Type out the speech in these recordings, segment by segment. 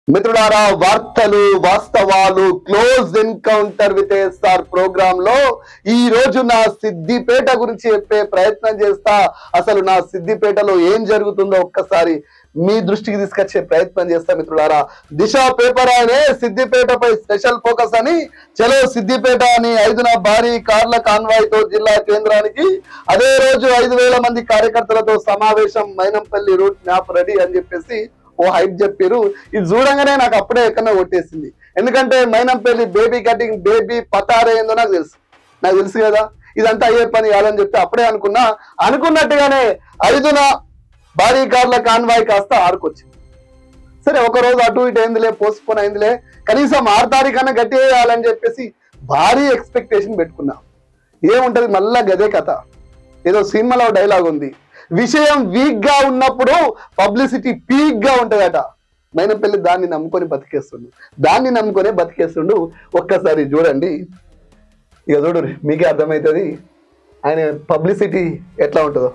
మిత్రులారా, వార్తలు వాస్తవాలు close encounter with SR program లో ఈ రోజు నా సిద్దిపేట గురించి చెప్పే ప్రయత్నం చేస్తా. అసలు నా సిద్దిపేటలో ఏం జరుగుతుందో ఒక్కసారి మీ దృష్టికి తీసుకొచ్చే ప్రయత్నం చేస్తా. మిత్రులారా, దిశ పేపర్ అనే సిద్దిపేటపై స్పెషల్ ఫోకస్ అని చలో సిద్దిపేట అని 5 భారీ కార్ల కాన్వాయ్ తో జిల్లా కేంద్రానికి అదే రోజు 5,000 మంది కార్యకర్తలతో సమావేశం. మైనంపల్లి రూట్ మ్యాప్ రెడీ అని చెప్పేసి ఓ హైప్ చెప్పారు. ఇది చూడంగానే నాకు అప్పుడే ఎక్కడో కొట్టేసింది. ఎందుకంటే మైనంపల్లి బేబీ కటింగ్ బేబీ పతారే ఏందో నాకు తెలుసు కదా, ఇదంతా అయ్యే పని కాదని చెప్తే అప్పుడే అనుకున్నట్టుగానే 5 భారీ కార్ల కాన్వాయ్ కాస్త 6కు వచ్చింది. సరే, ఒక రోజు అటు ఇటు అయిందిలే, పోస్ట్పోన్ అయిందిలే, కనీసం 6 తారీఖున గట్టి వేయాలని చెప్పేసి భారీ ఎక్స్పెక్టేషన్ పెట్టుకున్నా. ఏముంటది మళ్ళా గదే కథ. ఏదో సినిమాలో డైలాగ్ ఉంది, విషయం వీక్ గా ఉన్నప్పుడు పబ్లిసిటీ పీక్ గా ఉంటదట. మైనంపల్లి దాన్ని నమ్ముకొని బతికేస్తుండు. ఒక్కసారి చూడండి, ఇక చూడు మీకే అర్థమవుతుంది ఆయన పబ్లిసిటీ ఎట్లా ఉంటుందో.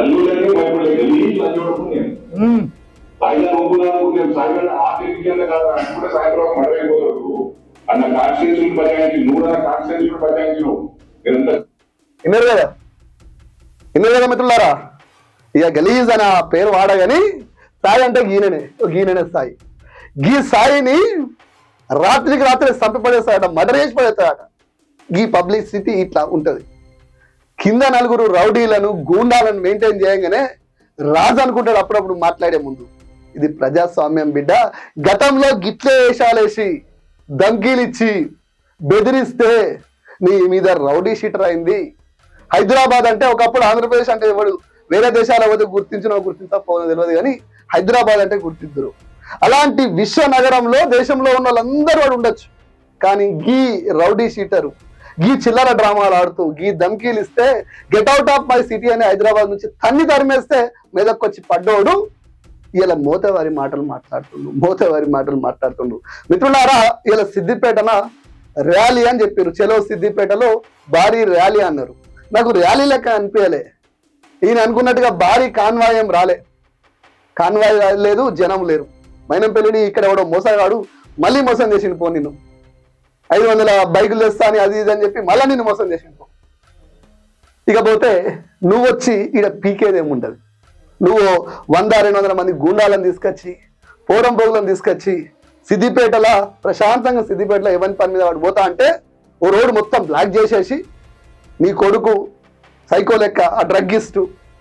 విన్నారు కదా మిత్రులారా, ఇక గలీజ్ అని ఆ పేరు వాడగాని సాయి అంటే గీననే సాయి. గీ సాయిని రాత్రికి రాత్రి చంపపడేస్తాడట, మర్డర్ చేసి పడేస్తాడట. గీ పబ్లిసిటీ ఇట్లా ఉంటది. కింద 4 రౌడీలను గూండాలను మెయింటైన్ చేయగానే రాజు అనుకుంటాడు అప్పుడప్పుడు మాట్లాడే ముందు. ఇది ప్రజాస్వామ్యం బిడ్డ. గతంలో గిట్లే వేషాలేసి ధమ్కీలిచ్చి బెదిరిస్తే నీ మీద రౌడీ షీటర్ అయింది. హైదరాబాద్ అంటే ఒకప్పుడు ఆంధ్రప్రదేశ్ అంటే ఎవడు వేరే దేశాల పోతే గుర్తించకపోవడం తెలియదు, కానీ హైదరాబాద్ అంటే గుర్తిద్దరు. అలాంటి విశ్వ నగరంలో దేశంలో ఉన్న వాళ్ళందరూ వాడు ఉండొచ్చు, కానీ గీ రౌడీ షీటరు గీ చిల్లర డ్రామాలు ఆడుతూ గీ ధమ్కీలు ఇస్తే get out of my city అని హైదరాబాద్ నుంచి తరిమేస్తే మీదకొచ్చి పడ్డోడు ఇలా మోతవారి మాటలు మాట్లాడుతుండు. మిత్రులారా, ఇలా సిద్దిపేటన ర్యాలీ అని చెప్పారు. చలో సిద్దిపేటలో భారీ ర్యాలీ అన్నారు. నాకు ర్యాలీ లెక్క అనిపించలే. ఈయన అనుకున్నట్టుగా భారీ కాన్వాయ్ ఏం రాలే. కాన్వాయ్ లేదు, జనం లేరు. మైనంపల్లిని ఇక్కడ ఎవడో మోసగాడు మళ్ళీ మోసం చేసిండు. పో నిన్ను 500 బైకులు తెస్తా అని అది ఇది అని చెప్పి మళ్ళీ నిన్ను మోసం చేసిండు. పో. ఇకపోతే నువ్వు వచ్చి ఈడ పీకేదేముండదు. నువ్వు 100-200 మంది గూండాలను తీసుకొచ్చి పోరం పోగులను తీసుకొచ్చి సిద్దిపేటలో ప్రశాంతంగా సిద్దిపేటలో ఎవరి పని మీద వాడు పోతా అంటే ఓ రోడ్డు మొత్తం బ్లాక్ చేసేసి నీ కొడుకు సైకో లెక్క ఆ డ్రగ్గిస్టు,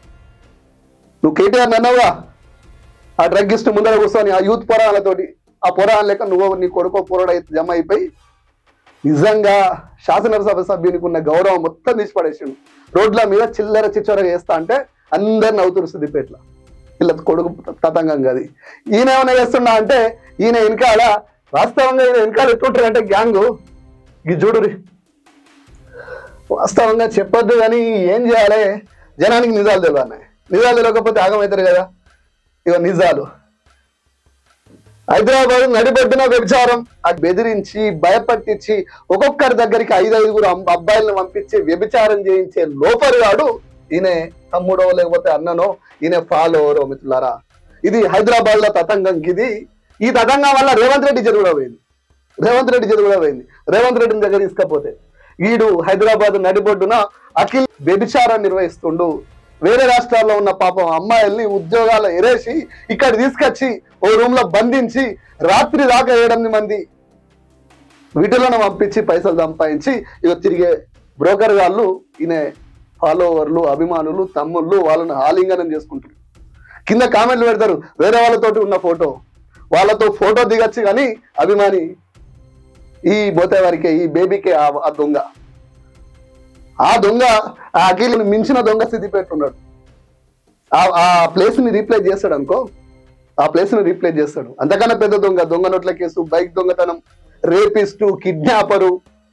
నువ్వు కేటీఆర్ అన్నావుగా, ఆ డ్రగ్గిస్టు ముందర కూర్చొని ఆ యూత్ పోరాళ్ళతోటి ఆ పోరాళ్ళ లెక్క నువ్వు నీ కొడుకో పోరాడు జమ అయిపోయి నిజంగా శాసనసభ సభ్యునికి ఉన్న గౌరవం మొత్తం తీసి పడేసిండు. రోడ్ల మీద చిల్లర చిచ్చర చేస్తా అంటే అందరిని నవ్వుతురు సిద్దిపేటలో. ఇలా కొడుకు తతంగం కాదు. ఈయన ఏమైనా చేస్తున్నా అంటే ఈయన వెనకాల వాస్తవంగా ఎట్లుంటారు అంటే గ్యాంగు ఈ చూడురి. వాస్తవంగా చెప్పొద్దు కానీ ఏం చేయాలి, జనానికి నిజాలు తెలియాలి. నిజాలు తెలియకపోతే ఆగమవుతారు కదా. ఇక నిజాలు, హైదరాబాద్ నడిబొడ్డున వ్యభిచారం అది బెదిరించి భయపట్టించి ఒక్కొక్కరి దగ్గరికి 5 అబ్బాయిలను పంపించి వ్యభిచారం చేయించే లోపరు వాడు ఈయన తమ్ముడో లేకపోతే అన్ననో, ఈయన ఫాలోవరో. మిత్రులారా, ఇది హైదరాబాద్ లో తతంగం. ఈ తతంగం వల్ల రేవంత్ రెడ్డి జరుగుడా పోయింది. రేవంత్ రెడ్డిని దగ్గర తీసుకపోతే వీడు హైదరాబాద్ నడిబొడ్డున అఖిల్ వ్యభిచారాన్ని నిర్వహిస్తుండు. వేరే రాష్ట్రాల్లో ఉన్న పాపం అమ్మాయిల్ని ఉద్యోగాలు ఎరేసి ఇక్కడ తీసుకొచ్చి ఓ రూమ్ లో బంధించి రాత్రి దాకా 7-8 మంది వీటిలోనే పంపించి పైసలు సంపాదించి ఇక తిరిగే బ్రోకర్ వాళ్ళు ఈయన ఫాలోవర్లు, అభిమానులు, తమ్ముళ్ళు వాళ్ళని ఆలింగనం చేసుకుంటారు. కింద కామెంట్లు పెడతారు, వేరే వాళ్ళతోటి ఉన్న ఫోటో వాళ్ళతో ఫోటో దిగచ్చు కానీ అభిమాని ఈ బోతేవారికే, ఈ బేబీకే ఆ దొంగ ఆ అఖిల్ని మించిన దొంగ సిద్దిపేట ఉన్నాడు. ఆ ప్లేస్ ని రీప్లేస్ చేస్తాడు అనుకో, అంతకన్నా పెద్ద దొంగ నోట్ల కేసు, బైక్ దొంగతనం, రేపిస్టు, కిడ్నాపరు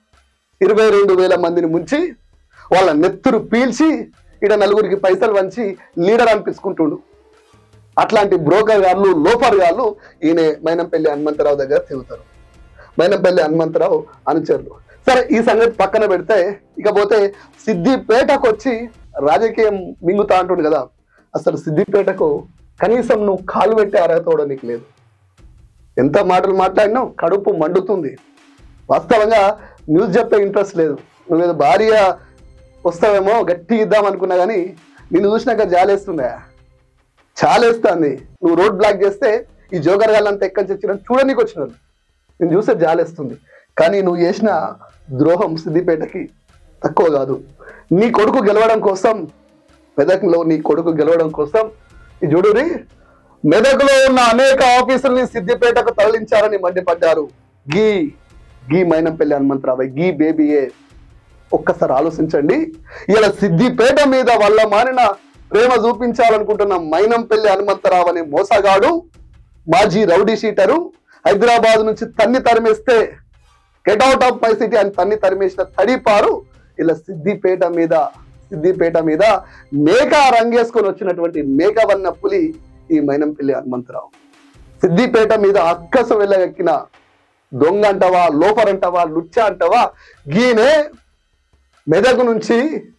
22,000 మందిని ముంచి వాళ్ళ నెత్తురు పీల్చి ఇక్కడ 4గురికి పైసలు వంచి లీడర్ అనిపించుకుంటుండు. అట్లాంటి బ్రోకర్ గాళ్ళు, లోఫర్ గాళ్ళు ఈయన మైనంపల్లి హనుమంతరావు దగ్గర తిరుగుతారు. మైనంపల్లి హనుమంతరావు అనుచరులు. సరే, ఈ సంగతి పక్కన పెడితే ఇకపోతే సిద్దిపేటకు వచ్చి రాజకీయం మింగుతా అంటుండు కదా. అసలు సిద్దిపేటకు కనీసం నువ్వు కాలు పెట్టే అర్హత కూడా నీకు లేదు. ఎంత మాటలు మాట్లాడినావు, కడుపు మండుతుంది. వాస్తవంగా న్యూస్ చెప్పే ఇంట్రెస్ట్ లేదు. నువ్వేదో భార్య వస్తావేమో గట్టి ఇద్దాం అనుకున్నా కానీ నిన్ను చూసినాక జాలేస్తుందా? చాలేస్తుంది. నువ్వు రోడ్ బ్లాక్ చేస్తే ఈ జోగర్ గాళ్ళంతా ఎక్కడి నుంచి వచ్చిన చూడనీకి వచ్చినారు. నేను చూస్తే జాలేస్తుంది. కానీ నువ్వు చేసిన ద్రోహం సిద్దిపేటకి తక్కువ కాదు. నీ కొడుకు గెలవడం కోసం, మెదక్లో నీ కొడుకు గెలవడం కోసం ఈ చూడురి, మెదక్లో ఉన్న అనేక ఆఫీసుల్ని సిద్దిపేటకు తరలించారని మండిపడ్డారు. గీ మైనంపల్లి హనుమంతరావు, గీ బేబీయే. ఒక్కసారి ఆలోచించండి. ఇలా సిద్దిపేట మీద వల్ల మారిన ప్రేమ చూపించాలనుకుంటున్న మైనంపల్లి హనుమంతరావు అనే మోసగాడు, మాజీ రౌడీ షీటరు, హైదరాబాద్ నుంచి తన్ని తరిమేస్తే get out of my city అని తన్ని తరిమేసిన తడిపారు ఇలా సిద్దిపేట మీద మేకా రంగేసుకొని వచ్చినటువంటి మేకవన్న పులి ఈ మైనంపల్లి హనుమంతరావు. సిద్దిపేట మీద అక్కసు వెళ్ళగక్కిన దొంగ అంటవా, లోఫర్ అంటవా, లుచ్చ అంటవా, గీనే మెదక్ నుంచి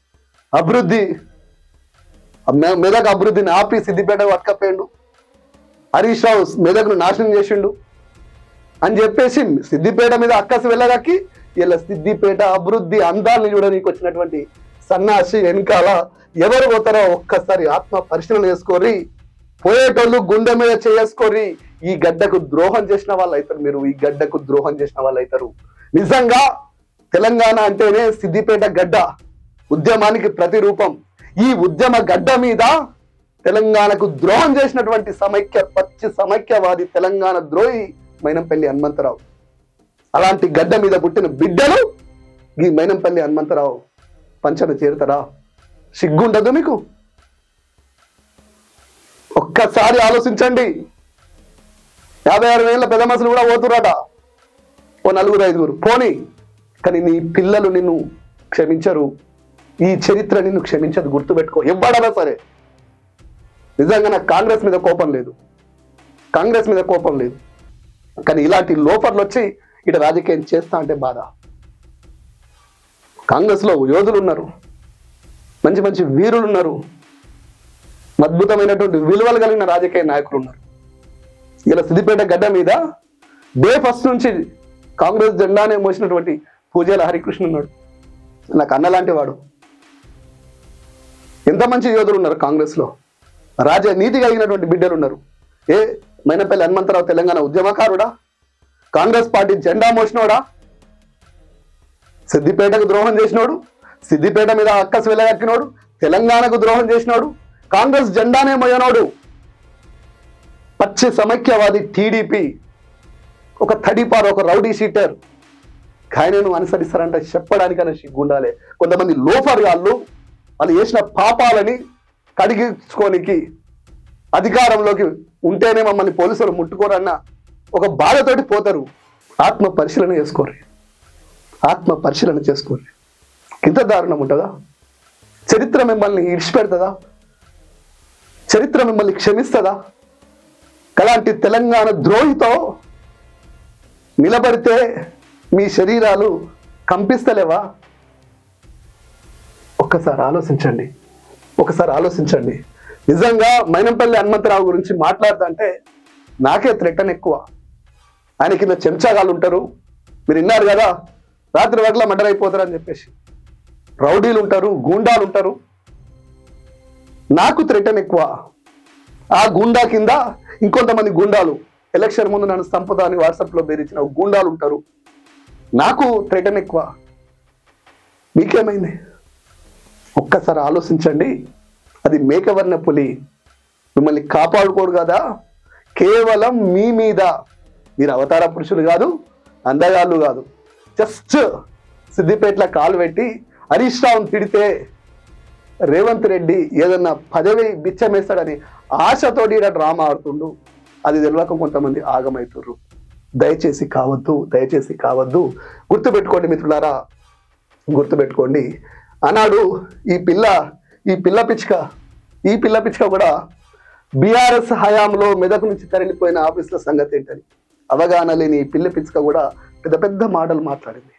మెదక్ అభివృద్ధిని ఆపి సిద్దిపేట పట్టుకపోయిండు. హరీష్ రావు మెదక్ను నాశనం చేసిండు అని చెప్పేసి సిద్దిపేట మీద అక్కసు వెళ్ళగక్కి ఇలా సిద్దిపేట అభివృద్ధి అందాన్ని చూడడానికి వచ్చినటువంటి సన్నాసి వెనకాల ఎవరు పోతారో ఒక్కసారి ఆత్మ పరిశీలన చేసుకోరి. పోయేటోళ్ళు గుండె మీద చేసుకొని ఈ గడ్డకు ద్రోహం చేసిన వాళ్ళు అవుతారు. మీరు ఈ గడ్డకు ద్రోహం చేసిన వాళ్ళు అవుతారు. నిజంగా తెలంగాణ అంటేనే సిద్దిపేట గడ్డ, ఉద్యమానికి ప్రతిరూపం. ఈ ఉద్యమ గడ్డ మీద తెలంగాణకు ద్రోహం చేసినటువంటి పచ్చి సమైక్యవాది తెలంగాణ ద్రోహి మైనంపల్లి హనుమంతరావు. అలాంటి గడ్డ మీద పుట్టిన బిడ్డలు ఈ మైనంపల్లి హనుమంతరావు పంచన చేరుతారా? సిగ్గుండదు మీకు? ఒక్కసారి ఆలోచించండి. 56 ఏళ్ళ పెద్ద మనుషులు కూడా పోతురట, ఓ 4-5 పోనీ. కానీ నీ పిల్లలు నిన్ను క్షమించరు. ఈ చరిత్ర నిన్ను క్షమించదు, గుర్తుపెట్టుకో. ఎవ్వడనా సరే. నిజంగా నాకు కాంగ్రెస్ మీద కోపం లేదు. కానీ ఇలాంటి లోపర్లు వచ్చి ఇటు రాజకీయం చేస్తా అంటే బాధ. కాంగ్రెస్ లో యోధులు ఉన్నారు, మంచి వీరులు ఉన్నారు, అద్భుతమైనటువంటి విలువలు కలిగిన రాజకీయ నాయకులు ఉన్నారు. ఇలా సిద్దిపేట గడ్డ మీద డే ఫస్ట్ నుంచి కాంగ్రెస్ జెండానే మోసినటువంటి పూజల హరికృష్ణ ఉన్నాడు. నాకు అన్నలాంటి వాడు. ఎంత మంచి యోధులు ఉన్నారు కాంగ్రెస్ లో, రాజనీతి కలిగినటువంటి బిడ్డలు ఉన్నారు. మైనంపల్లి హనుమంతరావు తెలంగాణ ఉద్యమకారుడా? కాంగ్రెస్ పార్టీ జెండా మోసినోడా? సిద్దిపేటకు ద్రోహం చేసినోడు, సిద్దిపేట మీద అక్కసు వెళ్ళగక్కినోడు, తెలంగాణకు ద్రోహం చేసినోడు, కాంగ్రెస్ జెండానే మోయనోడు, పచ్చి సమైక్యవాది టీడీపీ, ఒక తడిపారు, ఒక రౌడీ షీటర్. ఆయనను అనుసరిస్తారంటే చెప్పడానికైనా సిగ్గుండాలి. కొంతమంది లోఫర్ గాళ్ళు వాళ్ళు చేసిన పాపాలని కడిగించుకోనికి అధికారంలోకి ఉంటేనే మమ్మల్ని పోలీసులు ముట్టుకోరన్న ఒక బాధతోటి పోతారు. ఆత్మ పరిశీలన చేసుకోరు. ఇంత దారుణం ఉంటుందా? చరిత్ర మిమ్మల్ని ఇడిచిపెడుతుందా? చరిత్ర మిమ్మల్ని క్షమిస్తుందా? అలాంటి తెలంగాణ ద్రోహితో నిలబడితే మీ శరీరాలు కంపిస్తలేవా? ఒక్కసారి ఆలోచించండి. నిజంగా మైనంపల్లి హనుమంతరావు గురించి మాట్లాడుతుంటే నాకే థ్రెటన్ ఎక్కువ. ఆయన కింద చెంచాగాళ్ళు ఉంటారు. మీరు విన్నారు కదా, రాత్రి వగల మర్డర్ అయిపోతారు అని చెప్పేసి. రౌడీలు ఉంటారు, గూండాలు ఉంటారు. నాకు థ్రెటన్ ఎక్కువ. ఆ గూండా కింద ఇంకొంతమంది గూండాలు ఎలక్షన్ ముందు నన్ను సంపద అని వాట్సాప్లో బెదిరించిన గూండాలు ఉంటారు. నాకు థ్రెటన్ ఎక్కువ. మీకేమైంది? ఒక్కసారి ఆలోచించండి. అది మేకవర్ణ పులి మిమ్మల్ని కాపాడుకోడు కదా. కేవలం మీ మీద, మీరు అవతార పురుషులు కాదు, అందగాళ్ళు కాదు. జస్ట్ సిద్దిపేటలో కాలు పెట్టి హరీష్ రావును తిడితే రేవంత్ రెడ్డి ఏదన్నా పదవి బిచ్చమేస్తాడని ఆశతోటి డ్రామా ఆడుతుండు. అది తెలియక కొంతమంది ఆగమవుతుర్రు. దయచేసి కావద్దు. గుర్తుపెట్టుకోండి మిత్రులారా, గుర్తుపెట్టుకోండి. అన్నాడు ఈ పిల్ల పిచ్చుక కూడా బీఆర్ఎస్ హయాంలో మెదక్ నుంచి తరలిపోయిన ఆఫీసుల సంగతి ఏంటని అవగాహన లేని ఈ పిల్ల పిచ్చుక కూడా పెద్ద మాటలు మాట్లాడింది.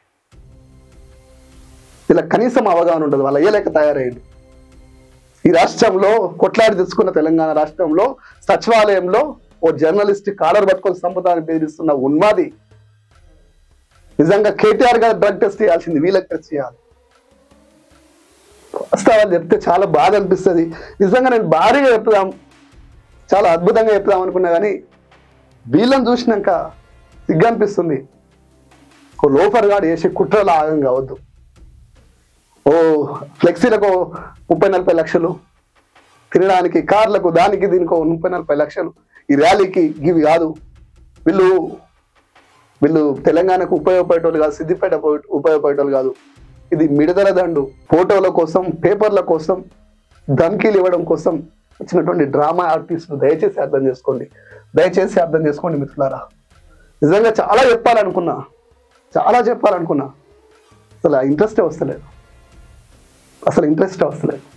ఇలా కనీసం అవగాహన ఉండదు. వాళ్ళ అయ్యలేక తయారయ్యింది. ఈ రాష్ట్రంలో కొట్లాడి తెచ్చుకున్న తెలంగాణ రాష్ట్రంలో సచివాలయంలో ఓ జర్నలిస్ట్ కాలర్ పట్టుకొని సంపదాన్ని బెదిరిస్తున్న ఉన్మాది. నిజంగా కేటీఆర్ గారు డ్రగ్ టెస్ట్ చేయాల్సింది, వీళ్ళకి టెస్ట్ చేయాలి. వాస్తవాలు చెప్తే చాలా బాధ అనిపిస్తుంది. నిజంగా నేను భారీగా చెప్తాం, చాలా అద్భుతంగా చెప్తాం అనుకున్నా కానీ వీళ్ళని చూసినాక సిగ్గు అనిపిస్తుంది. ఓ లోఫర్ గాడు చేసే కుట్రలు ఆగం కావద్దు. ఓ ఫ్లెక్సీలకు 30-40 లక్షలు, తినడానికి కార్లకు దానికి దీనికో 30-40 లక్షలు, ఈ ర్యాలీకి ఇవి కాదు. వీళ్ళు తెలంగాణకు ఉపయోగపడేటోళ్ళు కాదు, సిద్దిపేట ఉపయోగపడేటోళ్ళు కాదు. ఇది మిడతల దండు, ఫోటోల కోసం, పేపర్ల కోసం, ధమ్కీలు ఇవ్వడం కోసం వచ్చినటువంటి డ్రామా ఆర్టిస్టులు. దయచేసి అర్థం చేసుకోండి, దయచేసి అర్థం చేసుకోండి మిత్రులారా. నిజంగా చాలా చెప్పాలనుకున్నా, అసలు ఇంట్రెస్టే వస్తలేదు.